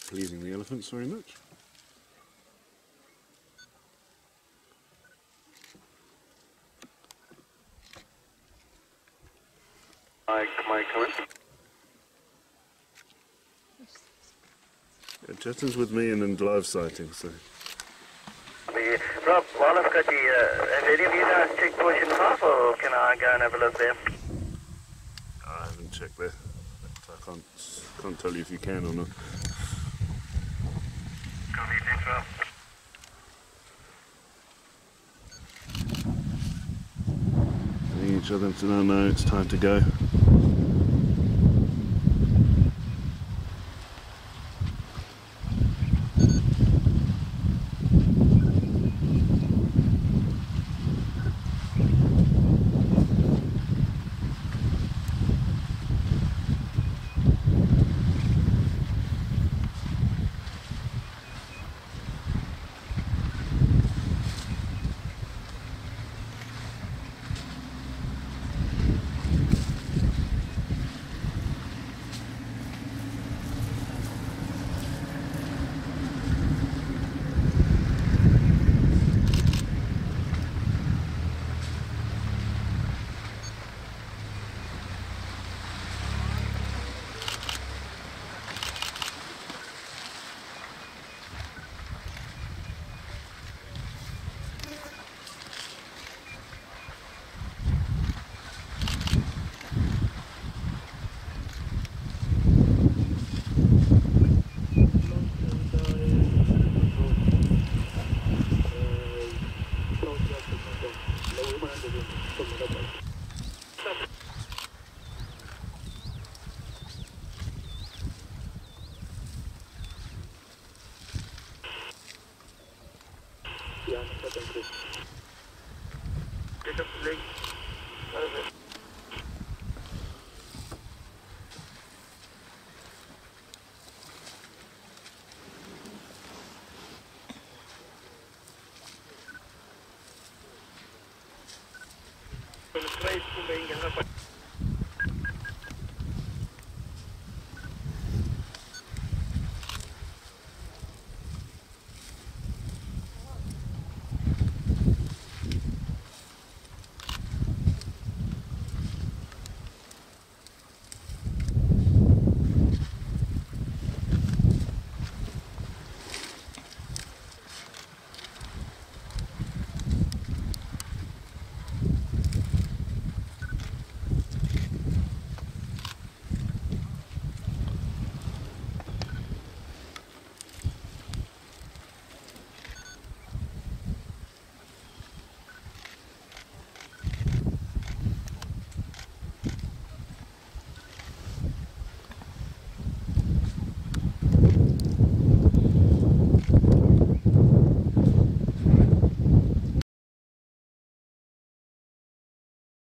pleasing the elephants very much. Mike, come in. Yeah, Chetan's with me in a live sighting, so... Rob, Wallace got the, have any of you guys checked Bush and Half, or can I go and have a look there? I haven't checked there. I can't tell you if you can or not. Copy, thanks, Rob. I need each other to know now it's time to go. Yeah, thank you. Get up the leg. Con el trace, venga,